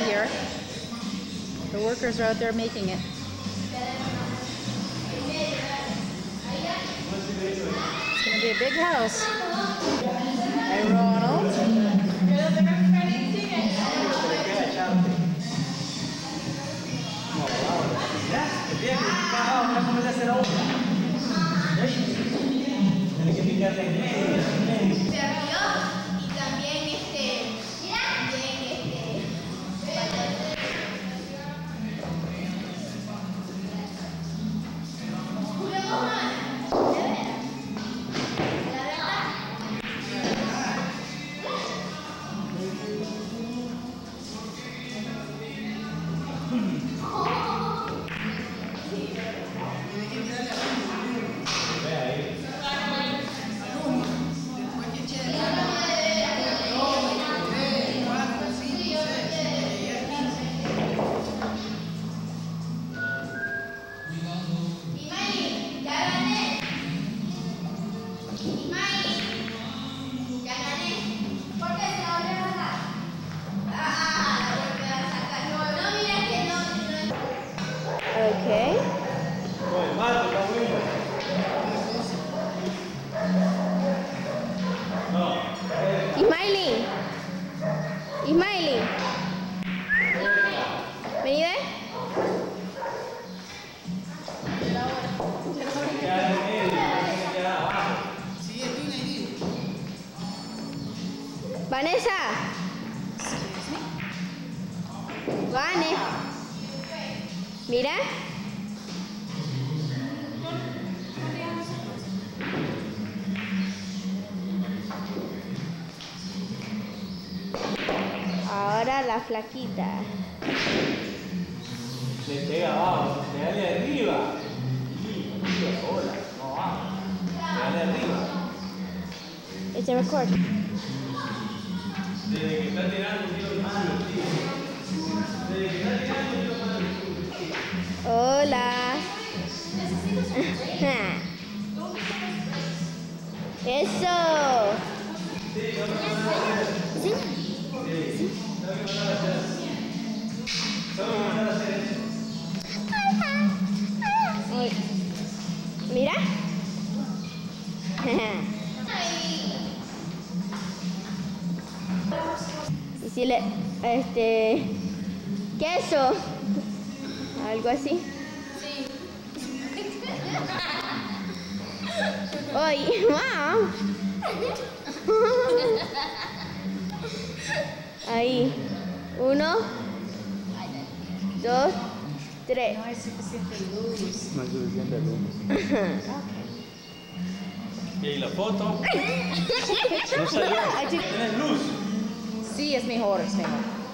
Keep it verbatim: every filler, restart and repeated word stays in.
here. The workers are out there making it. It's going to be a big house. Hi, Ronald. Okay. Ismaili. Ismaili. Vení, ve. Vanessa. Vane. Mira. Ahora la flaquita. Le pega abajo, pegale arriba. Hola, no abajo. Pegale arriba. It's a record. Desde que está tirando un tiro malo, tío. Desde que está tirando un tiro malo. Hola. Eso. ¿Sí? Ay. Mira. Y si le, este, queso, algo así. Sí. Ay, wow. Ahí. Uno, dos, tres. No hay suficiente luz. No hay suficiente luz. ¿Y la foto? ¿No salió? ¿Tienes luz? Sí, es mejor, es mejor.